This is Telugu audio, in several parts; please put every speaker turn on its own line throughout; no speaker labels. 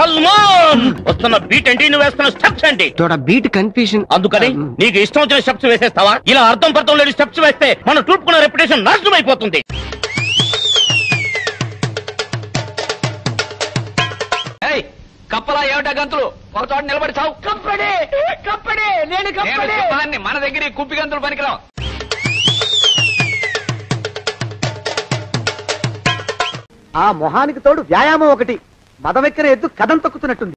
సల్మాన్ వస్తున్న బీట్ ఏంటి, నువ్వు వేస్తున్న స్టెప్స్ ఏంటి?
Beat confusion.
అందుకని నీకు ఇష్టం వచ్చిన స్టెప్స్ వేసేస్తావా? ఇలా అర్థం పర్థం లేని స్టెప్స్ వేస్తే మన ట్రూప్ కున్న రెప్యుటేషన్ నాశనం అయిపోతుంది.
కప్పలా ఏమిటా గంతులు? ఒక చోట నిలబడి చావు. కప్పడే కప్పడే నేను కప్పడే. మన దగ్గర కుప్పి గంతులు పనికిరావు.
ఆ మొహానికి తోడు వ్యాయామం ఒకటి. మదవెక్కిన ఎద్దు కథం తొక్కుతున్నట్టుంది.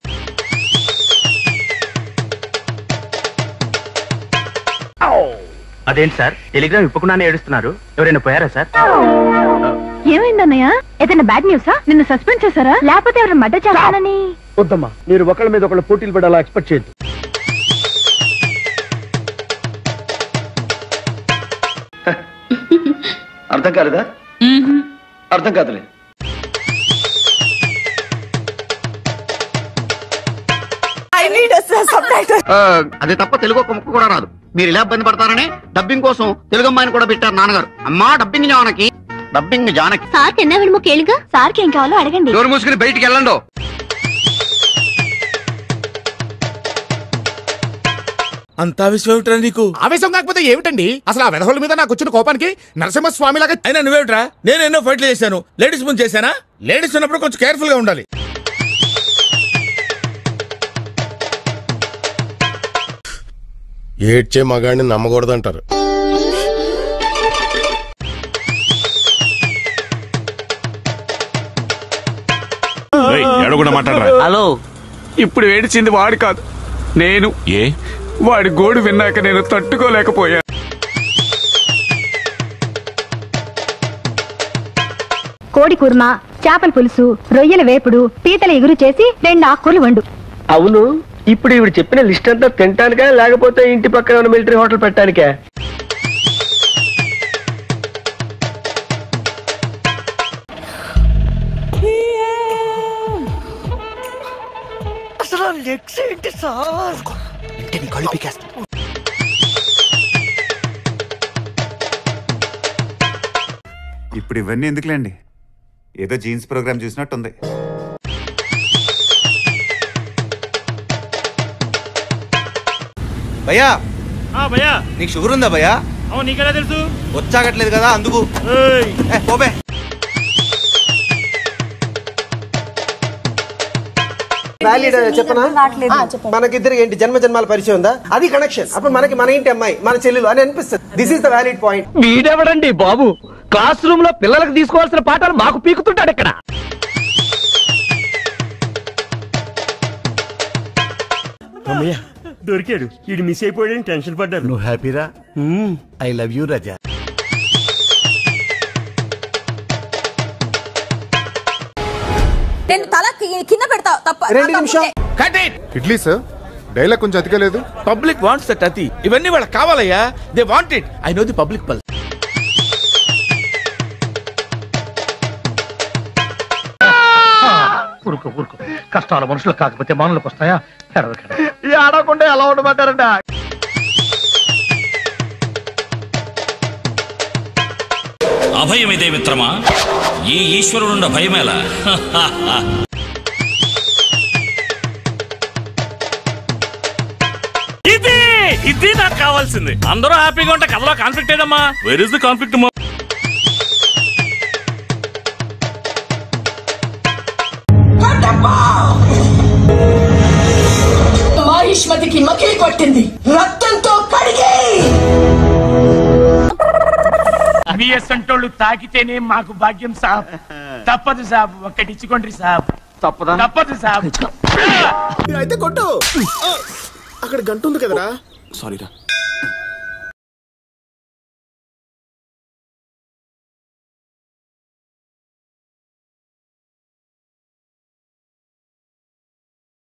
అదేంటి సార్, టెలిగ్రామ్ ఇప్పకుండానే ఏడుస్తున్నారు? ఎవరైనా పోయారా సార్?
ఏమైందన్నయ్య? ఏదైనా బ్యాడ్ న్యూసా? నిన్ను సస్పెండ్ చేశారా, లేకపోతే ఎవరైనా మర్డర్ చేస్తానని?
వద్దమ్మా, మీరు ఒకళ్ళ మీద ఒకళ్ళు పోటీలు పడాలా ఎక్స్పెక్ట్ చేయొద్దు.
అర్థం కాలేదా? అర్థం కాదులే.
అది తప్ప తెలుగు ఒక ముక్క కూడా రాదు. మీరు ఇలా ఇబ్బంది పడతారని డబ్బింగ్ కోసం తెలుగు అమ్మాయిని కూడా పెట్టారు నాన్నగారు. అమ్మా dubbing Janaki, dubbing Janaki.
Sir కి ఎన్న కేளுగా, సార్కి ఏం కావాలో అడగండి.
డోర్ మూసుకుని బయటికి వెళ్ళండి.
అంత ఆవేశం ఏమిట్రా నీకు? ఆవేశం కాకపోతే ఏమిటండి అసలు? ఆ వెధవుల మీద నాకు వచ్చిన కోపానికి నరసింహస్వామి లాగా అయినా నువ్వేమిట్రా? నేను ఎన్నో ఫైట్లు చేశాను, లేడీస్ ముందు చేశానా? లేడీస్ ఉన్నప్పుడు కొంచెం కేర్ఫుల్ గా ఉండాలి. ఏడ్చే మగాడిని నమ్మకూడదంటారు.
హలో, ఇప్పుడు ఏడిచింది వాడు కాదు, నేను. వాడి గోడు విన్నాక నేను తట్టుకోలేకపోయా.
కోడి కుర్మ, చేపల పులుసు, రొయ్యల వేపుడు, పీతల ఎగురు చేసి 2 ఆకుకూరలు వండు.
అవును, ఇప్పుడు ఇవి చెప్పిన లిస్ట్ అంతా తింటానికా లేకపోతే ఇంటి పక్కన ఉన్న మిలిటరీ హోటల్ పెట్టడానికా? అసలు లెగ్స్ ఏంటి సార్? ఇంటిని కళ్ళు పీకేస్తా.
ఇప్పుడు ఇవన్నీ ఎందుకులేండి, ఏదో జీన్స్ ప్రోగ్రామ్ చూసినట్టుంది.
భయ్యా భయ్యా, నీకు షుగర్ ఉందా భయ్యా? నీకెలా తెలుసు? వచ్చాగట్లేదు కదా అందుకు. పోబే.
చెప్పనా? మనకిద్దరికి ఏంటి జన్మ జన్మాల పరిచయం ఉందా? అది కనెక్షన్. అప్పుడు మనకి మన ఇంటి అమ్మాయి మన చెల్లెలు అని అనిపిస్తుంది. This is the valid point.
వీడెవడండి బాబు క్లాస్ రూమ్ లో పిల్లలకు తీసుకోవాల్సిన పాఠాలు మాకు పీకుతుంటాడు ఇక్కడ.
దొరికాడు, ఇది మిస్ అయిపోయాడని టెన్షన్ పడ్డారు.
నువ్వు హ్యాపీరా? I love you Raja.
నేను తల కింద పెడతా. తప్ప
2 నిమిషాలు.
ఇడ్లీ సార్, డైలాగ్ కొంచెం అతికలేదు. పబ్లిక్ వాంట్స్ దట్ అతి. ఇవన్నీ వాళ్ళకి కావాలయ్యా. They want it. I know the public pulse.
ఊరుకో ఊరుకో, కష్టాలు మనుషులు కాకపోతే మానులకు వస్తాయా? ఆడకుండా ఎలా ఉండమంటారంట.
అభయమిదే మిత్రమా, ఈ ఈశ్వరుడున్న భయమేలా? ఇది నాకు కావాల్సింది. అందరూ హ్యాపీగా ఉంటే కథలో కాన్ఫ్లిక్ట్ ఏదమ్మా? Where is the conflict?
మహిష్మతికి మకిలి కొట్టింది, రక్తంతో కడిగి.
బిఎస్ అంటోళ్ళు తాకితేనే మాకు భాగ్యం సాబ్. తప్పదు సాబ్, ఒక్కటిచ్చుకోండి సాబ్. తప్పదు సాబ్.
అయితే కొట్టు. అక్కడ గంట ఉంది కదరా. సారీరా.